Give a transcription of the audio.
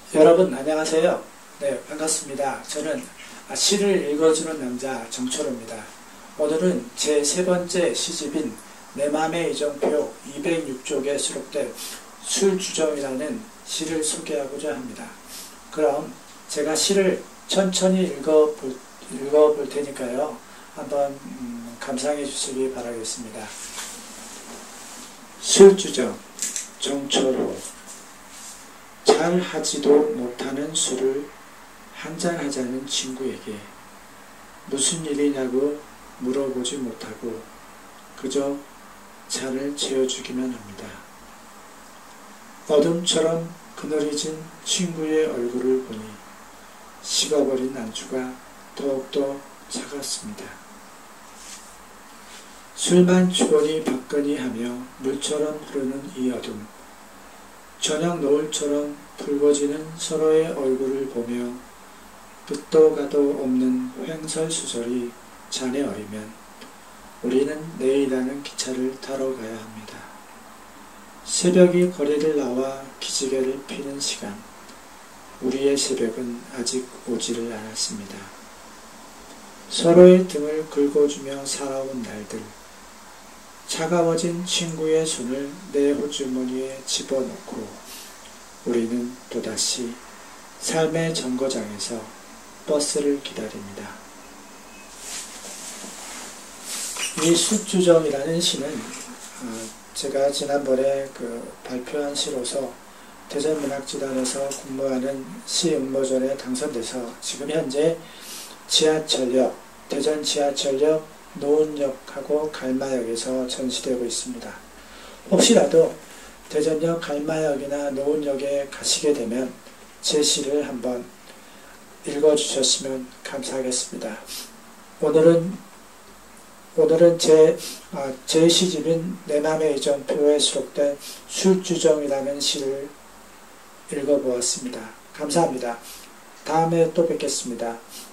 여러분 안녕하세요. 네, 반갑습니다. 저는 시를 읽어주는 남자 정철호입니다. 오늘은 제 세 번째 시집인 내 맘의 이정표 206쪽에 수록된 술주정이라는 시를 소개하고자 합니다. 그럼 제가 시를 천천히 읽어볼 테니까요. 한번 감상해 주시기 바라겠습니다. 술주정 정철호. 잘 하지도 못하는 술을 한잔하자는 친구에게 무슨 일이냐고 물어보지 못하고 그저 잔을 채워주기만 합니다. 어둠처럼 그늘이 진 친구의 얼굴을 보니 식어버린 안주가 더욱더 차갑습니다. 술만 주거니 받거니 하며 물처럼 흐르는 이 어둠, 저녁 노을처럼 붉어지는 서로의 얼굴을 보며 끝도 가도 없는 횡설수설이 잔에 어리면 우리는 내일이라는 기차를 타러 가야 합니다. 새벽이 거리를 나와 기지개를 피는 시간, 우리의 새벽은 아직 오지를 않았습니다. 서로의 등을 긁어주며 살아온 날들, 차가워진 친구의 손을 내 호주머니에 집어넣고 우리는 또다시 삶의 정거장에서 버스를 기다립니다. 이 술주정이라는 시는 제가 지난번에 발표한 시로서 대전문학재단에서 공모하는 시응모전에 당선돼서 지금 현재 지하철역, 대전 지하철역 노은역하고 갈마역에서 전시되고 있습니다. 혹시라도 대전역 갈마역이나 노은역에 가시게 되면 제 시를 한번 읽어주셨으면 감사하겠습니다. 오늘은 제 시집인 내 맘의 이정표에 수록된 술주정이라는 시를 읽어보았습니다. 감사합니다. 다음에 또 뵙겠습니다.